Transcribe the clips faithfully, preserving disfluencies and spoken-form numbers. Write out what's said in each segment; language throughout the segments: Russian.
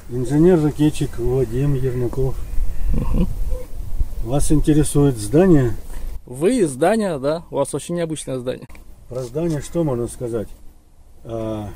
Инженер-ракетчик Вадим Ермаков. Угу. Вас интересует здание? Вы здание, да? У вас очень необычное здание. Про здание что можно сказать? А,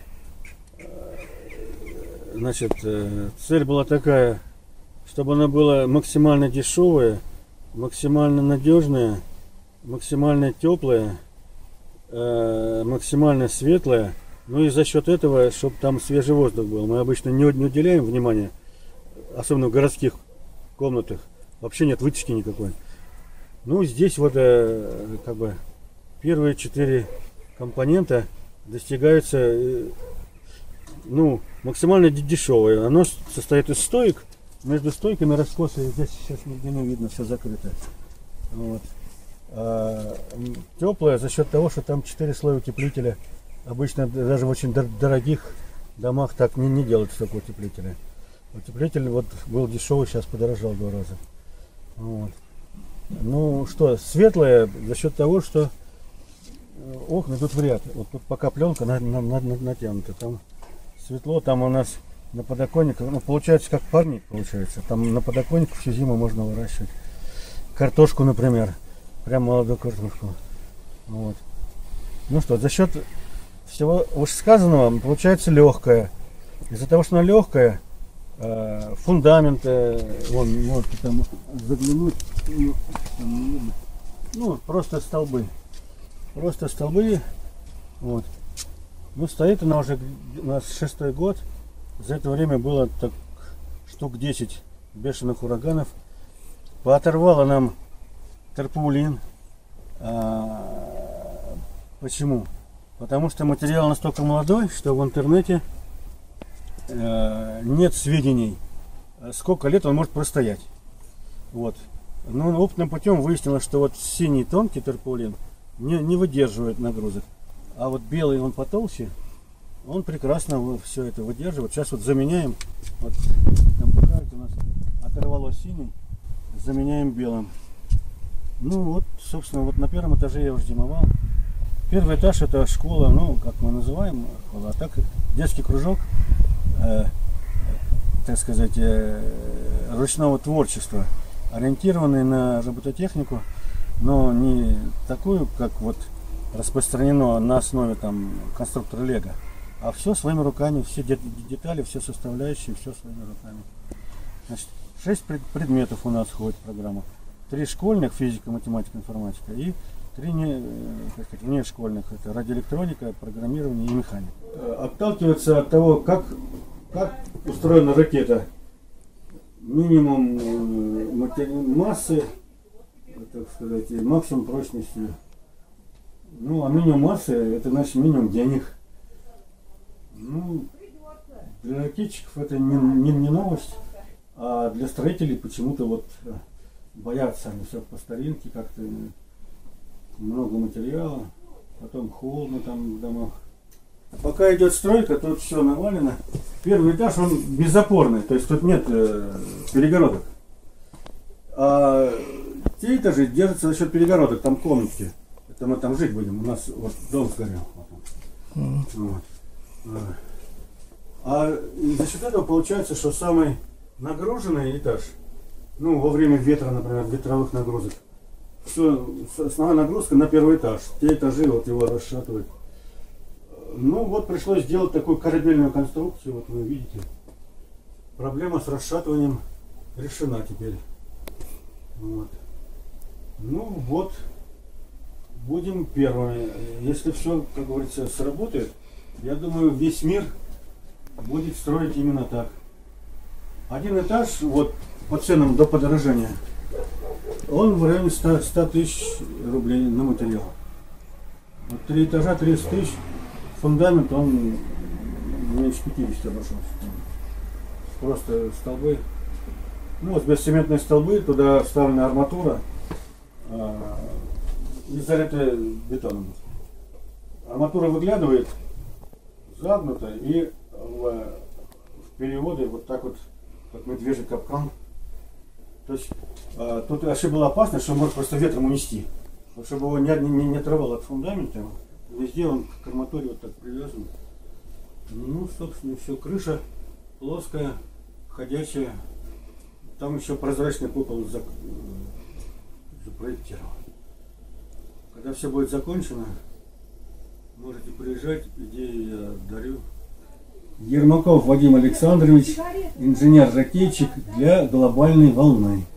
значит, цель была такая, чтобы оно было максимально дешевое, максимально надежное, максимально теплое, максимально светлое. Ну и за счет этого, чтобы там свежий воздух был. Мы обычно не, не уделяем внимания, особенно в городских комнатах. Вообще нет вытяжки никакой. Ну здесь вот э, как бы первые четыре компонента достигаются э, ну максимально дешевое. Оно состоит из стоек. Между стойками раскосы. Здесь сейчас нигде не видно, все закрыто. Вот. А, теплое за счет того, что там четыре слоя утеплителя. Обычно даже в очень дорогих домах так не, не делают столько утеплителя. Утеплитель вот был дешевый, сейчас подорожал в два раза. Вот. Ну что, светлое за счет того, что окна тут в ряд. Вот тут пока пленка на, на, на, натянута. Там светло, там у нас на подоконниках, ну получается как парник получается. Там на подоконнике всю зиму можно выращивать. Картошку, например. Прям молодую картошку. Вот. Ну что, за счет всего вышесказанного получается легкая. Из-за того, что она легкая, э, фундамент, э, вон, можете там заглянуть, ну, там, ну, просто столбы. Просто столбы. Вот. Ну, стоит она уже у нас шестой год. За это время было так штук десять бешеных ураганов. Пооторвало нам тарпаулин. А, почему? Потому что материал настолько молодой, что в интернете э, нет сведений, сколько лет он может простоять. Вот. Но опытным путем выяснилось, что вот синий тонкий тарпаулин не, не выдерживает нагрузок. А вот белый, он потолще, он прекрасно все это выдерживает. Сейчас вот заменяем, вот там покажете, у нас оторвалось синий, заменяем белым. Ну вот, собственно, вот на первом этаже я уже зимовал. Первый этаж это школа, ну, как мы называем, школа, а так детский кружок, э, так сказать, э, ручного творчества, ориентированный на робототехнику, но не такую, как вот распространено на основе там конструктора Лего, а все своими руками, все детали, все составляющие, все своими руками. Значит, шесть предметов у нас входит в программу. Три школьных, физика, математика, информатика, и три не, как сказать, внешкольных, это радиоэлектроника, программирование и механика. Отталкивается от того, как, как устроена ракета. Минимум массы, так сказать, и максимум прочности. Ну, а минимум массы, это значит минимум денег. Ну, для ракетчиков это не, не, не новость, а для строителей почему-то вот боятся они все по старинке, как-то много материала, потом холодно там в домах. Пока идет стройка, тут все навалено. Первый этаж он безопорный, то есть тут нет э, перегородок. А те этажи держатся за счет перегородок, там комнатки. Это мы там жить будем, у нас вот дом сгорел. Вот. Вот. А за счет этого получается, что самый нагруженный этаж, ну во время ветра, например, ветровых нагрузок, все, основная нагрузка на первый этаж. Те этажи вот его расшатывают. Ну вот пришлось сделать такую корабельную конструкцию, вот вы видите. Проблема с расшатыванием решена теперь. Вот. Ну вот, будем первыми. Если все, как говорится, сработает, я думаю, весь мир будет строить именно так. Один этаж, вот по ценам до подорожания, он в районе ста тысяч рублей на материал. Вот три этажа, тридцать тысяч. Фундамент, он меньше пятидесяти обошелся. Просто столбы. Ну вот бесцементные столбы, туда вставлена арматура а, и залита бетоном. Арматура выглядывает загнута и в, в переводе вот так вот, как медвежий капкан. То есть а, тут вообще было опасно, что может просто ветром унести. Вот, чтобы его не, не, не отрывало от фундамента. Везде он к арматуре вот так привязан. Ну, собственно, все. Крыша плоская, ходячая. Там еще прозрачный купол зак- э, запроектировал. Когда все будет закончено, можете приезжать, идею я дарю. Ермаков Вадим Александрович, инженер-ракетчик для глобальной волны.